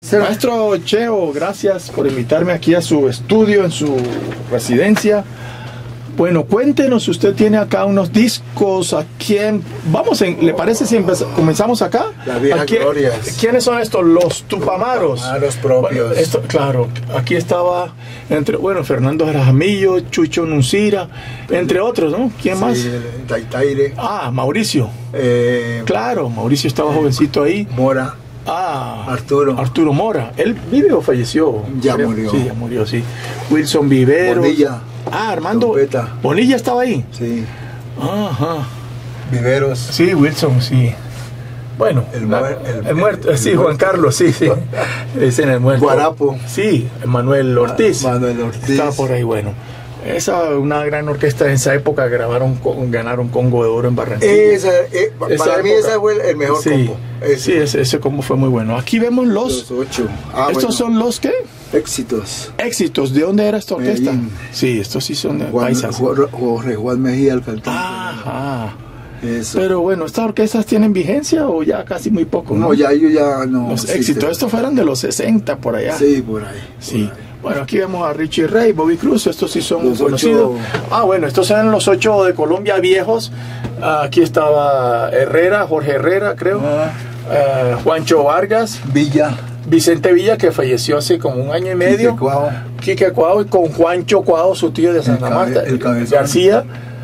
Maestro Cheo, gracias por invitarme aquí a su estudio, en su residencia. Bueno, cuéntenos, usted tiene acá unos discos. ¿A quién? ¿Le parece si comenzamos acá? Las viejas glorias. ¿Quiénes son estos? Los Tupamaros. Los propios. Bueno, claro, aquí estaba, Fernando Jaramillo, Chucho Nuncira, entre otros, ¿no? ¿Quién más? Taitaire. Mauricio. Claro, Mauricio estaba jovencito ahí. Mora. Arturo Mora. ¿Él vive o falleció? Ya murió. Sí, ya murió, sí. Wilson Viveros. Bonilla. Armando. Trompeta. Bonilla estaba ahí. Sí. Ajá. Viveros. Sí, Wilson, sí. Bueno, el muerto. Sí, Juan Carlos, sí. Es en el muerto. Guarapo. Sí, Manuel Ortiz. Estaba por ahí, bueno. Una gran orquesta en esa época ganaron Congo de Oro en Barranquilla. Para mí ese fue el mejor combo. Sí, ese combo fue muy bueno. Aquí vemos los 8. ¿Estos son los qué? Éxitos. ¿De dónde era esta orquesta? Medellín. Sí, estos sí son de paisas. Jorge Juan Mejía, el cantante. Ajá. Eso. Pero bueno, ¿estas orquestas tienen vigencia o ya casi muy poco? No, ya no. Los éxitos, estos fueron de los 60 por allá. Sí, por ahí. Sí. Por ahí. Bueno, aquí vemos a Richie Ray, Bobby Cruz, estos sí son conocidos. Estos eran los 8 de Colombia viejos. Aquí estaba Jorge Herrera, creo. Juancho Vargas. Vicente Villa, que falleció hace como un año y medio. Quique Cuao, con Juancho Cuao, su tío de Santa Marta. García.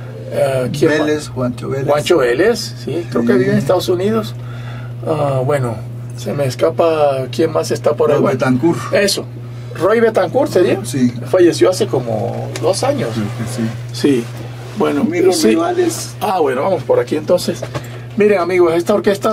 Juancho Vélez, sí, creo que vive en Estados Unidos. Se me escapa quién más está por ahí. Betancourt. Eso. Roy Betancourt, ¿sería? Sí. Falleció hace como 2 años. Sí. Bueno, los rivales. Vamos por aquí entonces. Miren, amigos, esta orquesta,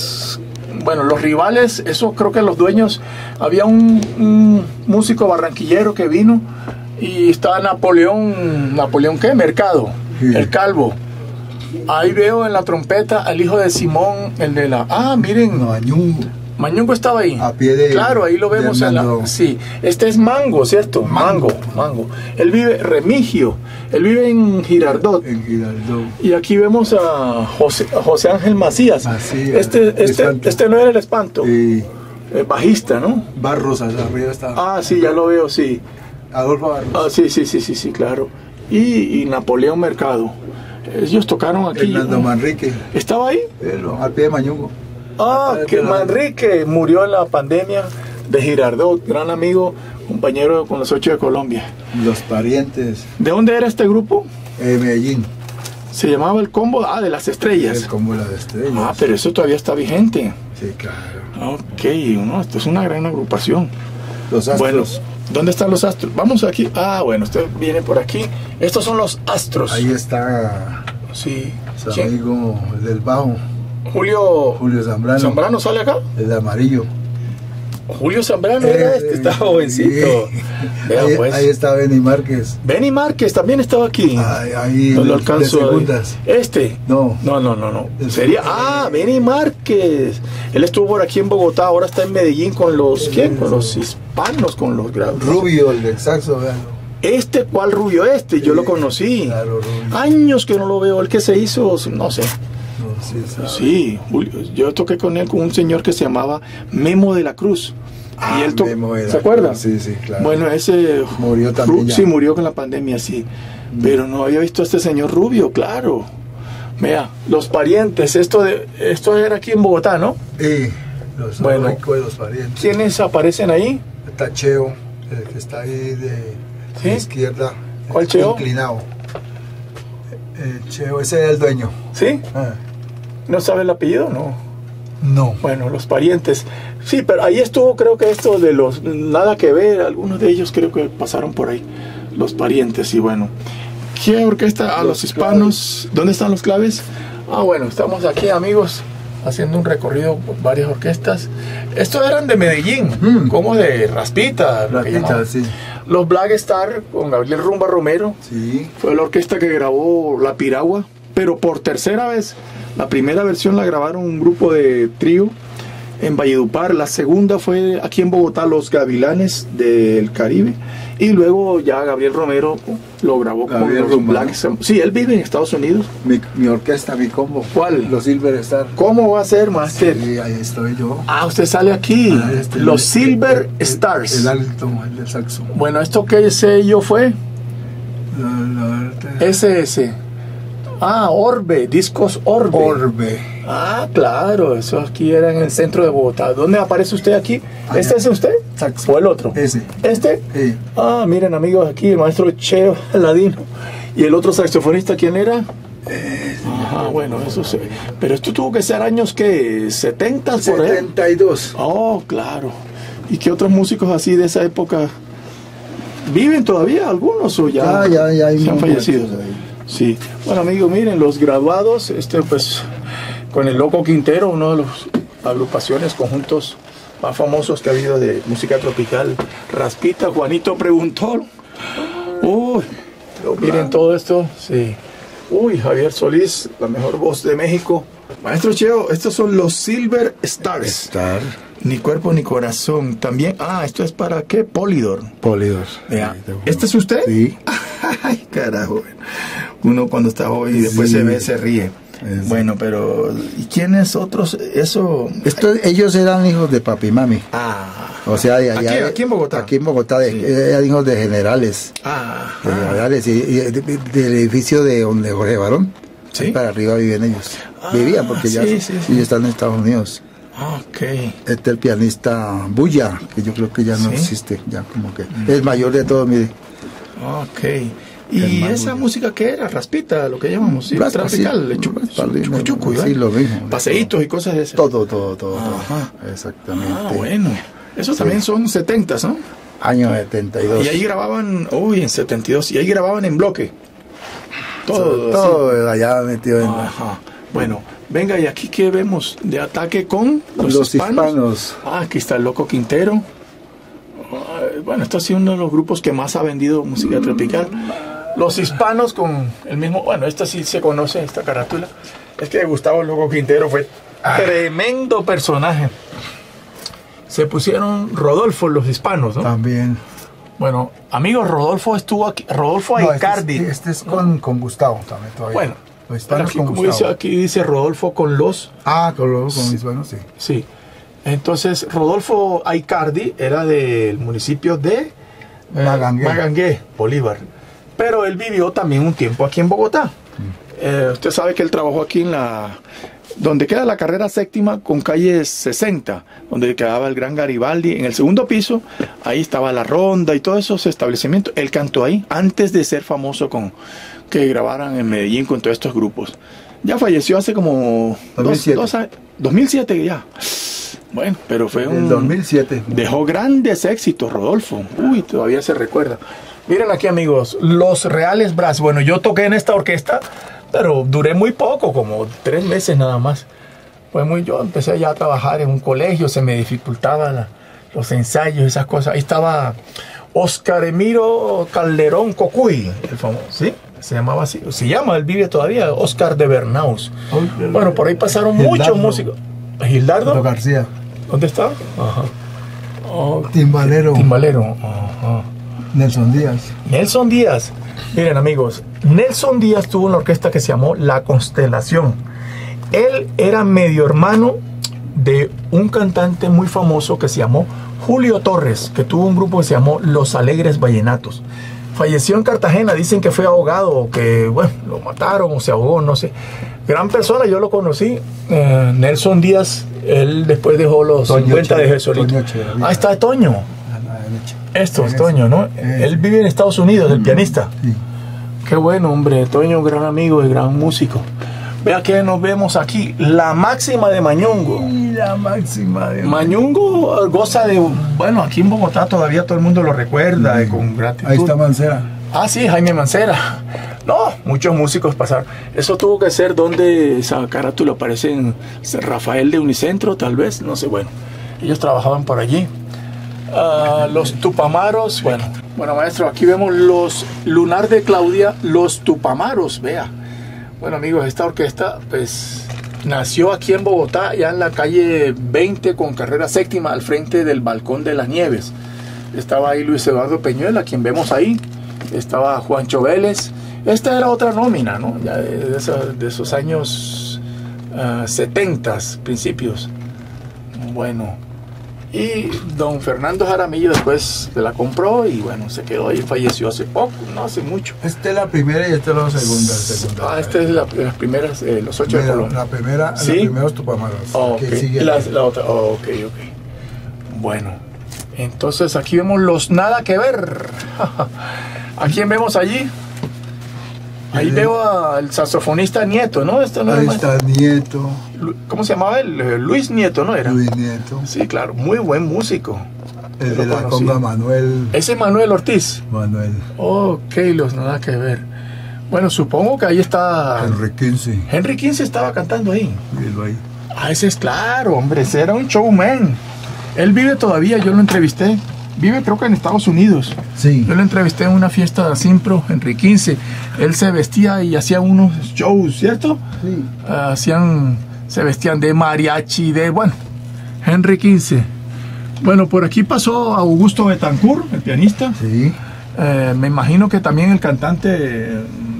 los rivales, eso creo que los dueños, había un músico barranquillero que vino y estaba Napoleón ¿qué? Mercado, sí. El Calvo. Ahí veo en la trompeta al hijo de Simón, el de la... miren. Mañungo estaba ahí. A pie de... Claro, ahí lo vemos en la... Sí, este es Mango, ¿cierto? Mango. Él vive, Remigio, él vive en Girardot. Y aquí vemos a José Ángel Macías. Este no era el Espanto. Sí. Bajista, ¿no? Barros, arriba está. Sí, ya lo veo, sí. Adolfo Barros. Sí, claro. Y Napoleón Mercado. Ellos tocaron aquí. Fernando Manrique. ¿Estaba ahí? Al pie de Mañungo. Que Manrique murió en la pandemia de Girardot, gran amigo, compañero con los 8 de Colombia. Los Parientes. ¿De dónde era este grupo? Medellín. Se llamaba el Combo de las Estrellas. El Combo de las Estrellas. Pero eso todavía está vigente. Sí, claro. Esto es una gran agrupación. Los Astros. Bueno, ¿dónde están los Astros? Vamos aquí. Usted viene por aquí. Estos son los Astros. Ahí está. Sí. Su amigo del bajo. Julio Zambrano. ¿Zambrano sale acá? El amarillo. Julio Zambrano era está jovencito. Ahí está Benny Márquez. Benny Márquez también estaba aquí. Ahí no lo alcanzo. De segundas. No. Sería. Benny Márquez. Él estuvo por aquí en Bogotá, ahora está en Medellín con los. ¿Quién? Con los hispanos, con los grandes. Rubio, el del saxo, veanlo. ¿Cuál Rubio? Yo lo conocí. Claro, Rubio. Años que no lo veo. El que se hizo, no sé. Sí, yo toqué con él, con un señor que se llamaba Memo de la Cruz. Y él ¿se acuerda? Sí, claro. Bueno, ese murió también. Sí, murió con la pandemia, sí. Pero no había visto a este señor Rubio, claro. Vea, Los Parientes, esto era aquí en Bogotá, ¿no? Sí, los Parientes. ¿Quiénes aparecen ahí? Está Cheo, el que está ahí de izquierda. ¿Cuál Cheo? Inclinado. Cheo, ese es el dueño. ¿Sí? ¿No sabe el apellido? No. Bueno, Los Parientes. Sí, pero ahí estuvo, creo que esto de los Nada que Ver, algunos de ellos creo que pasaron por ahí. Los Parientes, y bueno. ¿Qué orquesta? Los hispanos. Claves. ¿Dónde están los Claves? Estamos aquí, amigos, haciendo un recorrido por varias orquestas. Estos eran de Medellín, como de Raspita. Sí. Los Black Star con Gabriel Rumba Romero. Sí. Fue la orquesta que grabó La Piragua, pero por tercera vez. La primera versión la grabaron un grupo de trío, en Valledupar. La segunda fue aquí en Bogotá, Los Gavilanes del Caribe. Y luego ya Gabriel Romero lo grabó con los Black. Sí, él vive en Estados Unidos. Mi orquesta, mi combo. ¿Cuál? Los Silver Star. ¿Cómo va a ser, Master? Sí, ahí estoy yo. Ah, usted sale aquí. Los Silver Stars. El alto, el de saxo. Bueno, ¿esto qué sello fue? SS. Ah, Orbe, discos Orbe. Orbe. Ah, claro, eso aquí era en el centro de Bogotá. ¿Dónde aparece usted aquí? Allá. ¿Este es usted? Saxo. ¿O el otro? Ese. ¿Este? Sí. Ah, miren amigos, aquí el maestro Cheo Ladino. ¿Y el otro saxofonista quién era? Ajá, bueno, eso sí. Pero esto tuvo que ser años, ¿qué? ¿70 por ahí? 72. Oh, claro. ¿Y qué otros músicos así de esa época viven todavía algunos o ya, ya hay se han fallecido? ahí. Sí. Bueno, amigos, miren, los graduados, pues con el Loco Quintero, uno de las agrupaciones, conjuntos más famosos que ha habido de música tropical. Raspita, Juanito preguntó. Uy, miren todo esto, sí. Uy, Javier Solís, la mejor voz de México. Maestro Cheo, estos son los Silver Stars. Star. Ni cuerpo ni corazón. También, esto es para ¿qué? Polydor. Polydor. Vea. ¿Este es usted? Sí. Ay, carajo. Uno cuando está joven y después Sí. se ve, se ríe. Sí. Bueno, pero ¿y quiénes otros? Eso. Ellos eran hijos de papi y mami. O sea, aquí en Bogotá. Aquí en Bogotá, Sí. eran hijos de generales. De generales y del edificio de donde Jorge Barón. Sí. Ahí para arriba viven ellos. Vivían porque ya sí. ellos están en Estados Unidos. Ok. El pianista Bulla, que yo creo que ya no Sí. existe, ya como que es mayor de todos, mire. Ok. ¿Y esa música qué era? Raspita, lo que llamamos, sí, Raspa, tropical, sí. chucuchucu, Sí, lo mismo. paseitos y cosas de esas. Todo. Ajá. Exactamente. Bueno. Esos también son 70s, ¿no? Año 72. Y ahí grababan, en 72, y ahí grababan en bloque. Todo allá metido en... Ajá. Bueno, venga, y aquí qué vemos de ataque con los hispanos. Aquí está el Loco Quintero. Bueno, esto ha sido uno de los grupos que más ha vendido música tropical. Los hispanos con el mismo, bueno, esta sí se conoce, esta carátula. Es que Gustavo Loco Quintero fue tremendo personaje. Se pusieron Rodolfo los hispanos, ¿no? También. Bueno, amigos, Rodolfo estuvo aquí, Rodolfo Aicardi. Este es con Gustavo también todavía. Bueno, los hispanos aquí, con como Gustavo. aquí dice Rodolfo con los... con los hispanos, sí. Sí. Entonces, Rodolfo Aicardi era del municipio de Magangué, Bolívar. Pero él vivió también un tiempo aquí en Bogotá. Usted sabe que él trabajó aquí en donde queda la carrera séptima con calle 60, donde quedaba el Gran Garibaldi. En el segundo piso, ahí estaba la Ronda y todos esos establecimientos. Él cantó ahí antes de ser famoso que grabaran en Medellín con todos estos grupos. Ya falleció hace como 2 años. 2007 ya. Bueno, pero fue En 2007. Dejó grandes éxitos, Rodolfo. Uy, todavía se recuerda. Miren aquí, amigos, los Reales Brass. Bueno, yo toqué en esta orquesta, pero duré muy poco, como 3 meses nada más. Yo empecé ya a trabajar en un colegio, se me dificultaban los ensayos, esas cosas. Ahí estaba Oscar Emiro Calderón Cocuy, el famoso, ¿sí? Se llamaba así, se llama, él vive todavía, Oscar de Bernaus. Bueno, por ahí pasaron muchos músicos. Gildardo García. ¿Dónde está? Ajá. Timbalero. Ajá. Nelson Díaz. Nelson Díaz. Miren, amigos, Nelson Díaz tuvo una orquesta que se llamó La Constelación. Él era medio hermano de un cantante muy famoso que se llamó Julio Torres, que tuvo un grupo que se llamó Los Alegres Vallenatos. Falleció en Cartagena, dicen que fue ahogado, o que, bueno, lo mataron o se ahogó, no sé. Gran persona, yo lo conocí. Nelson Díaz, él después dejó los 50 de Jesolito. Ahí está Toño. Esto es Toño, ¿no? Él vive en Estados Unidos, el pianista. Sí. Qué bueno, hombre. Toño, gran amigo y gran músico. Vea que nos vemos aquí. La Máxima de Mañungo. La Máxima de Mañungo goza de... Bueno, aquí en Bogotá todavía todo el mundo lo recuerda con gratitud. Ahí está Mancera. Ah, sí, Jaime Mancera. No, muchos músicos pasaron. Eso tuvo que ser donde esa carátula aparece en Rafael de Unicentro, tal vez. No sé, bueno. Ellos trabajaban por allí. Los Tupamaros. Bueno, maestro, aquí vemos los Lunar de Claudia, los Tupamaros, vea. Bueno, amigos, esta orquesta, pues, nació aquí en Bogotá, ya en la calle 20 con carrera séptima, al frente del Balcón de las Nieves. Estaba ahí Luis Eduardo Peñuela, quien vemos ahí. Estaba Juancho Vélez. Esta era otra nómina, ¿no? Ya de esos años 70, principios. Bueno, y don Fernando Jaramillo después se la compró y bueno, se quedó ahí, falleció hace poco, no hace mucho. Esta es la primera y esta es la segunda. Esta es las primeras, los 8 de Colombia. La primera, ¿sí? La primera es Tupamaros. Oh, okay. La otra, oh, ok. Bueno, entonces aquí vemos los Nada que Ver. ¿A quién vemos allí? Ahí veo al saxofonista Nieto, ¿no? Ahí está Nieto. ¿Cómo se llamaba él? Luis Nieto, ¿no era? Luis Nieto. Sí, claro, muy buen músico. El de la conga Manuel. ¿Ese Manuel Ortiz? Manuel. Ok, los Nada que Ver. Bueno, supongo que ahí está... Henry Kinsey. Henry Kinsey estaba cantando ahí. Míralo ahí. Ah, ese es claro, hombre, ese era un showman. Él vive todavía, yo lo entrevisté. Vive creo que en Estados Unidos. Sí. Yo lo entrevisté en una fiesta de Simpro, Henry Kinsey. Él se vestía y hacía unos shows, ¿cierto? Sí. Se vestían de mariachi, bueno, Henry Kinsey. Bueno, por aquí pasó Augusto Betancourt, el pianista. Sí. Me imagino que también el cantante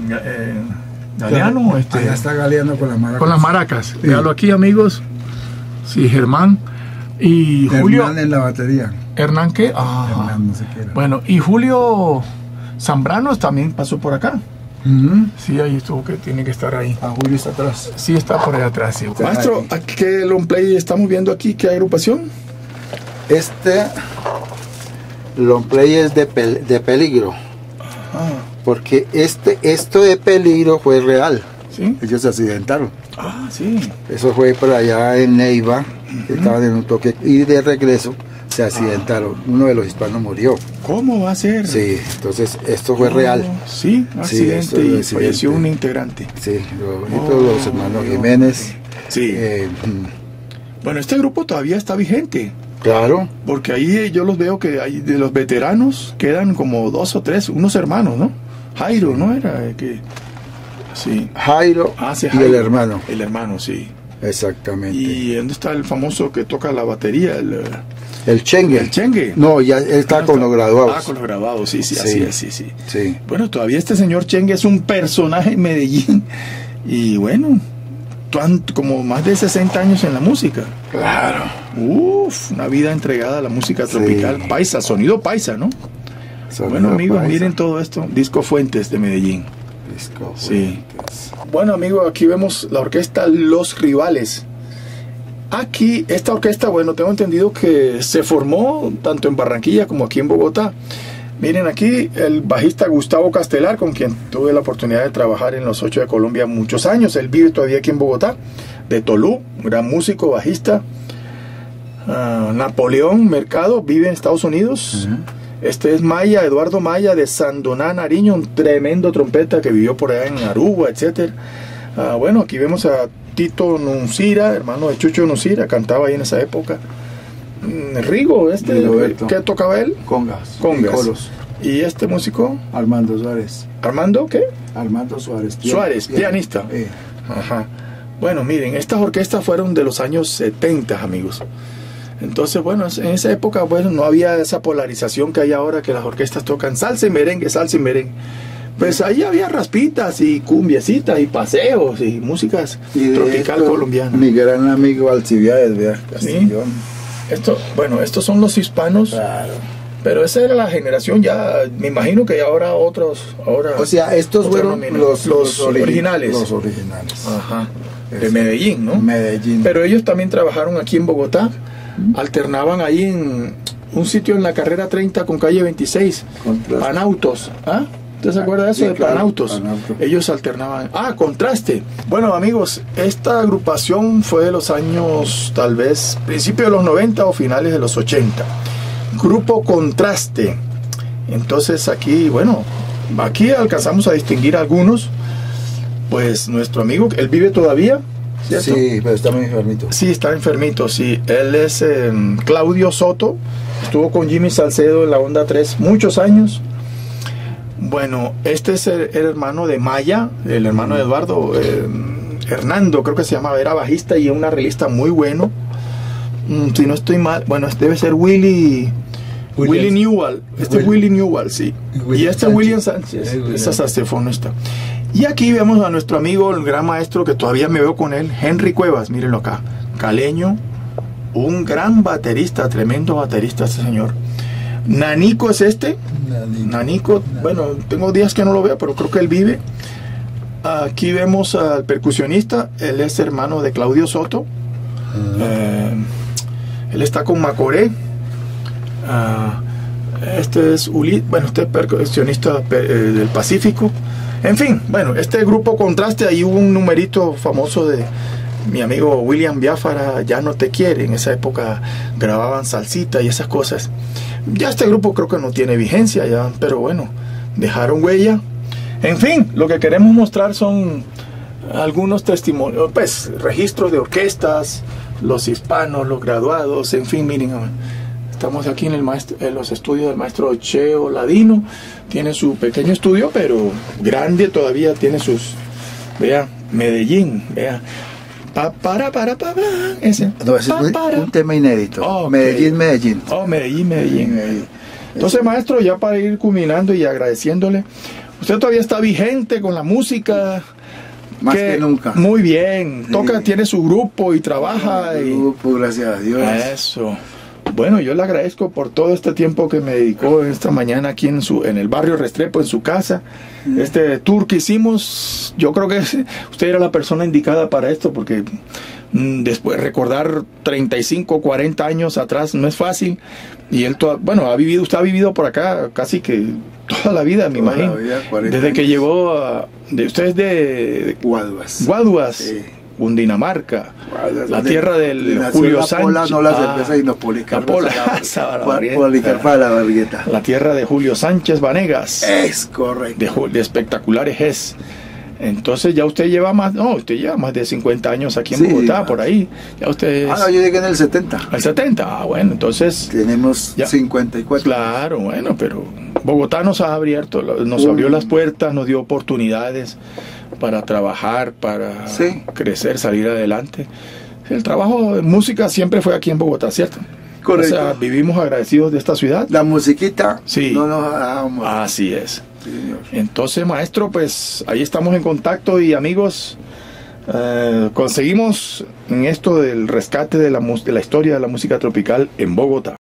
Galeano. Allá está Galeano con las maracas. Con las maracas. Sí. Véalo aquí, amigos. Sí, Germán. Y Julio. Hernán en la batería. ¿Hernán qué? Hernán, no sé qué era. Bueno, y Julio Zambranos también pasó por acá. Sí, ahí estuvo, que tiene que estar ahí. Julio está atrás. Sí, está por allá atrás. Sí. Está Maestro, ahí. ¿qué long play estamos viendo aquí? ¿Qué agrupación? Este long play es de Peligro. Porque esto de Peligro fue real. ¿Sí? Ellos se accidentaron. Sí. Eso fue por allá en Neiva. Estaban en un toque y de regreso se accidentaron. Uno de los hispanos murió. ¿Cómo va a ser? Sí, entonces esto fue real. Sí, accidente y falleció un integrante. Sí, los hermanos Jiménez. Sí. Bueno, este grupo todavía está vigente. Claro. Porque ahí yo los veo que hay de los veteranos quedan como 2 o 3, unos hermanos, ¿no? Jairo, ¿no? Era que... Sí. Jairo, sí, y Jairo, el hermano. El hermano, sí. Exactamente. ¿Y dónde está el famoso que toca la batería? El Chengue. El Chengue. No, ya él está con los graduados. Con los graduados, sí, así es, sí. Bueno, todavía este señor Chengue es un personaje en Medellín. Y bueno, como más de 60 años en la música. Claro. Una vida entregada a la música tropical. Paisa, sonido paisa, ¿no? Bueno, amigos, paisa. Miren todo esto. Disco Fuentes de Medellín. Disco Fuentes. Sí. Bueno, amigos, aquí vemos la orquesta Los Rivales. Aquí, esta orquesta, bueno, tengo entendido que se formó tanto en Barranquilla como aquí en Bogotá. Miren aquí el bajista Gustavo Castelar, con quien tuve la oportunidad de trabajar en los 8 de Colombia muchos años. Él vive todavía aquí en Bogotá, de Tolú, gran músico, bajista. Napoleón Mercado vive en Estados Unidos. Este es Maya, Eduardo Maya de Sandoná, Nariño, un tremendo trompeta que vivió por allá en Aruba, etc. Bueno, aquí vemos a Tito Nuncira, hermano de Chucho Nuncira, cantaba ahí en esa época. Rigo, ¿qué tocaba él? Congas. ¿Y este músico? Armando Suárez. ¿Armando qué? Armando Suárez. Suárez, pianista. Ajá. Bueno, miren, estas orquestas fueron de los años 70, amigos. Entonces, bueno, en esa época, bueno, no había esa polarización que hay ahora, que las orquestas tocan salsa y merengue. Pues ahí había raspitas y cumbiecitas y paseos y músicas tropical colombiana. Mi gran amigo Alcibiades, vea, Castillón. Estos son los hispanos. Claro. Pero esa era la generación ya, me imagino que ahora otros, o sea, estos fueron los originales. Los originales. Ajá. De Medellín, ¿no? Medellín. Pero ellos también trabajaron aquí en Bogotá. Alternaban ahí en un sitio en la carrera 30 con calle 26. Panautos. ¿Usted se acuerda de eso? Sí, de Panautos. Ellos alternaban. Contraste. Bueno, amigos, esta agrupación fue de los años, tal vez, principios de los 90 o finales de los 80. Grupo Contraste. Entonces aquí, bueno, aquí alcanzamos a distinguir algunos. Pues nuestro amigo, él vive todavía, ¿cierto? Sí, pero está muy enfermito. Sí, está enfermito, sí. Él es Claudio Soto. Estuvo con Jimmy Salcedo en la Onda 3 muchos años. Bueno, este es el hermano de Maya, el hermano de Eduardo. Hernando, creo que se llamaba, era bajista y un arreglista muy bueno. Si no estoy mal, bueno, debe ser Willie Newell. Willie Newell, sí. Y William Sánchez, ese saxofonista. Y aquí vemos a nuestro amigo, el gran maestro, que todavía me veo con él, Henry Cuevas, mírenlo acá, caleño, un gran baterista, tremendo baterista este señor. Nanico es Nanico, bueno, tengo días que no lo veo, pero creo que él vive. Aquí vemos al percusionista, él es hermano de Claudio Soto. Él está con Macoré. Este es bueno, este es percusionista del Pacífico. En fin, bueno, este grupo Contraste, ahí hubo un numerito famoso de mi amigo William Biafara, Ya no te quiere. En esa época grababan salsita y esas cosas. Ya este grupo creo que no tiene vigencia ya, pero bueno, dejaron huella. En fin, lo que queremos mostrar son algunos testimonios, pues registros de orquestas, los hispanos, los graduados, en fin, miren, estamos aquí en los estudios del maestro Cheo Ladino. Tiene su pequeño estudio, pero grande todavía, tiene sus, vea, Medellín, vea. Ese. No, ese es un tema inédito. Oh, Medellín. Oh, Medellín. Entonces, maestro, ya para ir culminando y agradeciéndole, usted todavía está vigente con la música. Más que nunca. Muy bien. Toca, tiene su grupo y trabaja. Grupo, gracias a Dios. Eso. Bueno, yo le agradezco por todo este tiempo que me dedicó esta mañana aquí en el barrio Restrepo, en su casa. Este tour que hicimos, yo creo que usted era la persona indicada para esto, porque después recordar 35, 40 años atrás no es fácil. Y él, bueno, usted ha vivido por acá casi que toda la vida, me imagino. Desde que llegó usted es de Guaduas. Sí. Cundinamarca, la tierra del Julio Sánchez. No la cerveza, sino la tierra de Julio Sánchez Vanegas. Es correcto. De espectaculares es. Entonces ya usted lleva más de 50 años aquí en Bogotá, por ahí. Ya usted no, yo llegué en el 70. ¿El 70? Bueno, entonces tenemos 54. Claro, bueno, pero Bogotá nos ha abierto, nos abrió las puertas, nos dio oportunidades para trabajar, para crecer, salir adelante. El trabajo de música siempre fue aquí en Bogotá, ¿cierto? Correcto. O sea, vivimos agradecidos de esta ciudad. La musiquita, no nos damos. Así es. Sí, señor. Entonces, maestro, pues ahí estamos en contacto y amigos, conseguimos en esto del rescate de la historia de la música tropical en Bogotá.